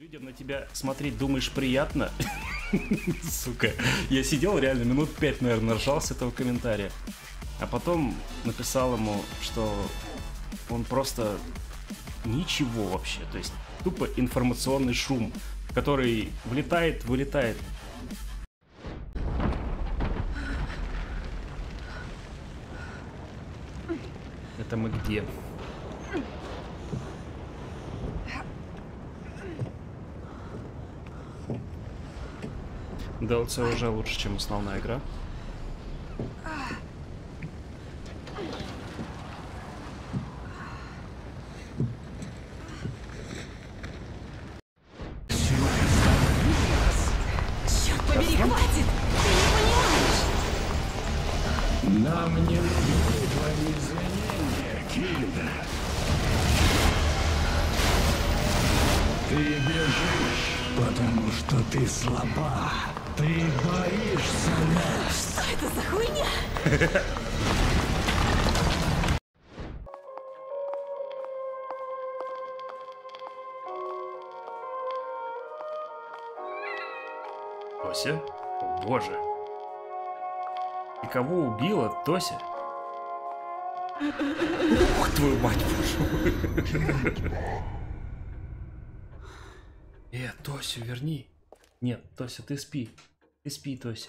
Людям на тебя смотреть, думаешь, приятно? Сука. Я сидел реально минут 5, наверное, ржал с этого комментария. А потом написал ему, что он просто ничего вообще. То есть тупо информационный шум, который влетает, вылетает. Это мы где? DLC уже лучше, чем основная игра. Черт побери, хватит! Ты не понимаешь! Нам не нужны твои извинения, Кильда. Ты бежишь, потому что ты слаба. Ты боишься нас. Что это за хуйня? Тося? О, боже. И кого убила Тося? Ух, твою мать, боже. Тосю, верни. Нет, Тося, ты спи. Ты спи, Тося.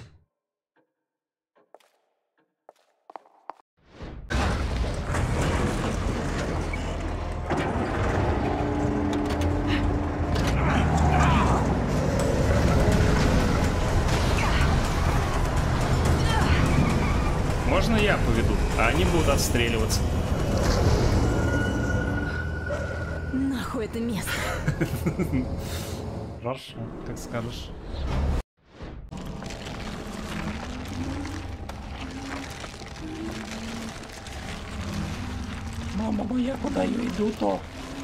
Можно я поведу, а они будут отстреливаться. Нахуй это место? Хорошо, как скажешь. Мама моя, куда я иду-то?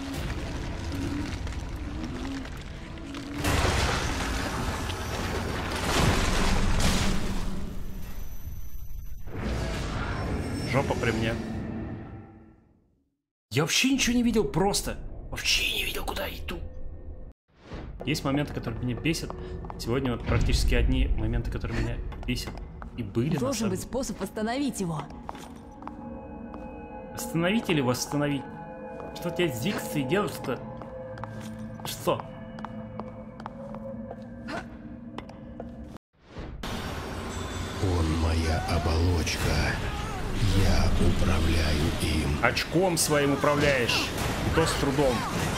Жопа при мне. Я вообще ничего не видел, просто. Вообще не видел, куда иду. Есть моменты, которые меня бесят. Сегодня вот практически одни моменты, которые меня бесят. И были, Должен быть способ остановить его. Остановить или восстановить? Что у тебя с дикцией делать-то? Что? Он моя оболочка. Я управляю им. Очком своим управляешь. И то с трудом.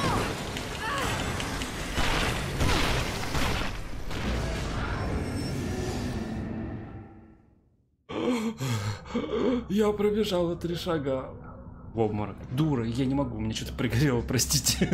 Я пробежала 3 шага. В обморок. Дура, я не могу, мне что-то пригорело, простите.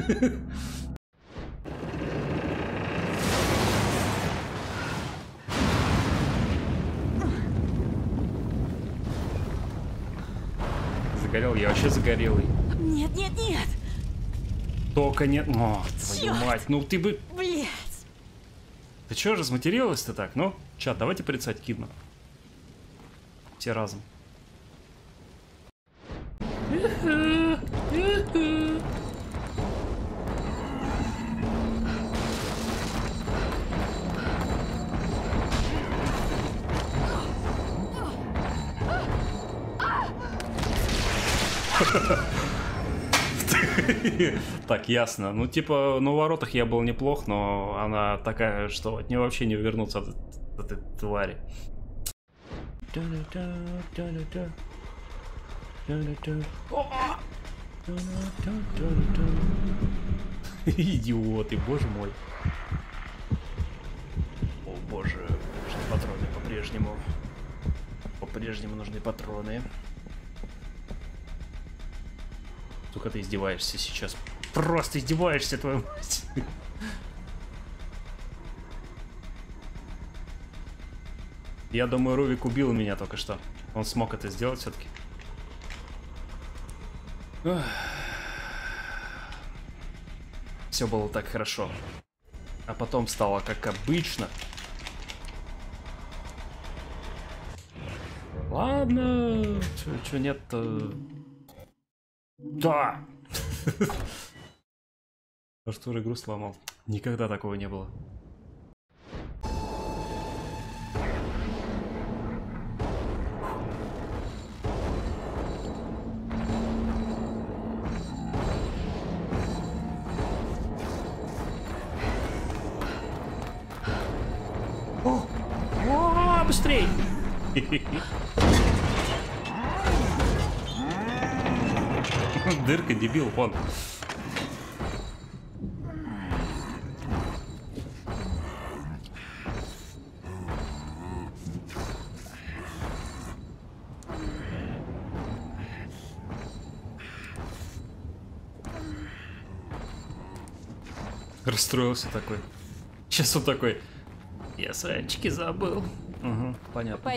Загорел, я вообще загорелый. Нет, нет, нет! Только нет. О, твою Чёрт! мать, ну ты бы. Блять! Ты чё разматерилась-то так? Ну, чат, давайте порицать Кидна. Все разом. Так, ясно. Ну, типа, на воротах я был неплох, но она такая, что от нее вообще не увернуться от этой твари. Идиоты, боже мой. О боже, нужны патроны по-прежнему. По-прежнему нужны патроны. Сука, ты издеваешься сейчас. Просто издеваешься, твою мать. Я думаю, Рувик убил меня только что. Он смог это сделать все-таки. Все было так хорошо. А потом стало как обычно. Ладно. Чё нет-то? Да. Артур игру сломал. Никогда такого не было. О, быстрей! Дырка, дебил, вон. Расстроился такой. Сейчас он такой. Я свои очки забыл. Угу, понятно.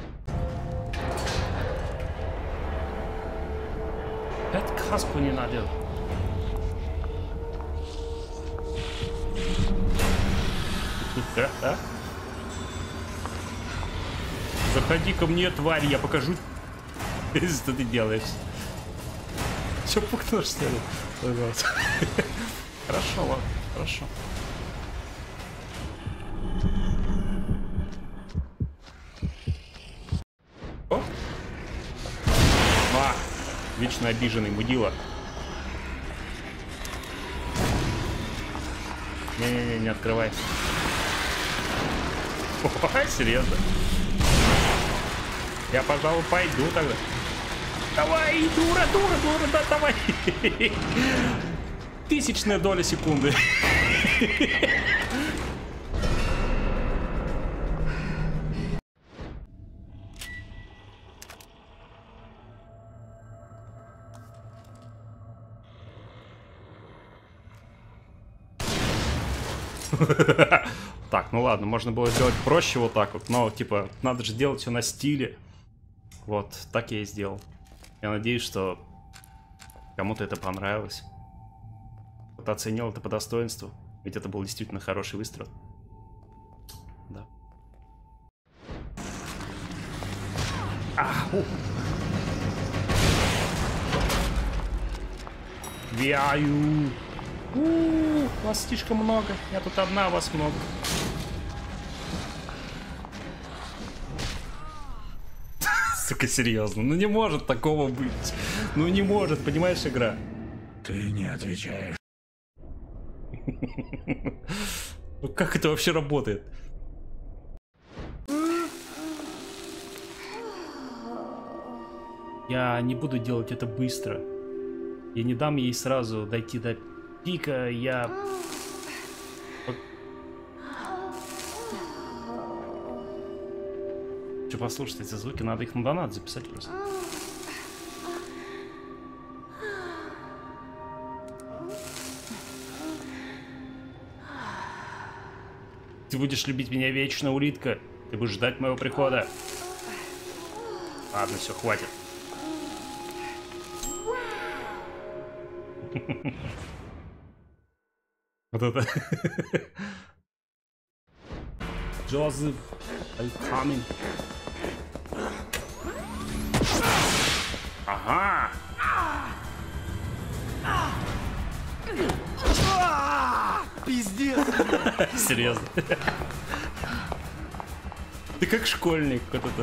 Опять каску не надел. Заходи ко мне, тварь, я покажу, что ты делаешь. Че, пукнул, что ли? Хорошо, ладно, хорошо. О! А! Вечно обиженный мудила. Не-не-не, не открывай. Ой, серьезно. Я, пожалуй, пойду тогда. Давай, дура, да, давай. Тысячная доля секунды. Так, ну ладно, можно было сделать проще вот так вот, но типа надо же делать все на стиле. Вот, так я и сделал. Я надеюсь, что кому-то это понравилось. Кто-то оценил это по достоинству, ведь это был действительно хороший выстрел. Да. Вяю. Вас слишком много. Я тут одна, вас много. Сука, серьезно. Ну не может такого быть. Ну не может, понимаешь, игра? Ты не отвечаешь. Ну как это вообще работает? Я не буду делать это быстро. Я не дам ей сразу дойти до пика, я... Че, послушать эти звуки, надо их на донат записать просто. Ты будешь любить меня вечно, улитка. Ты будешь ждать моего прихода. Ладно, все, хватит. Вот это. Джозеф Алькамин. Ага. Пиздец. Серьезно. Ты как школьник вот-то.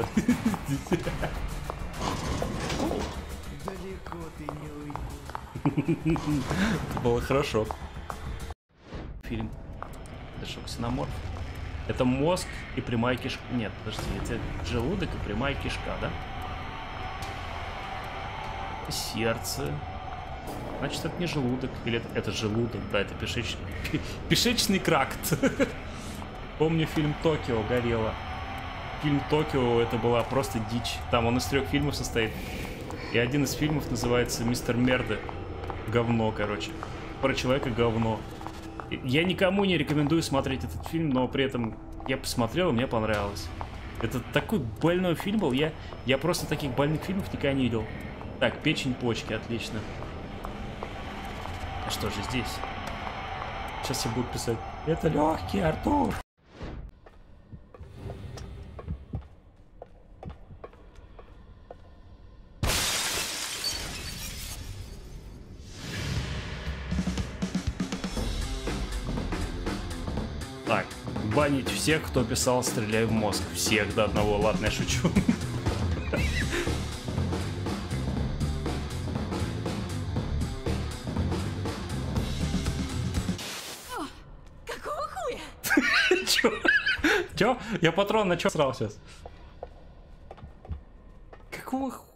Далеко ты не уйдешь. Это было хорошо. Фильм. Это что, ксеноморф? Это мозг и прямая кишка. Нет, подожди, это желудок и прямая кишка, да? Сердце. Значит, это не желудок. Или это желудок, да, это пешечный тракт. Помню фильм «Токио» горело. Фильм «Токио» это была просто дичь. Там он из 3 фильмов состоит. И один из фильмов называется «Мистер Мерде». Говно, короче. Про человека говно. Я никому не рекомендую смотреть этот фильм, но при этом я посмотрел, и мне понравилось. Это такой больной фильм был. Я просто таких больных фильмов никогда не видел. Так, печень, почки, отлично. А что же здесь? Сейчас все будут писать. Это легкий, Артур. Так, банить всех, кто писал «Стреляй в мозг». Всех до одного, ладно, я шучу. Какого хуя? Чё? Чё? Я патрон на чё срал сейчас? Какого хуя?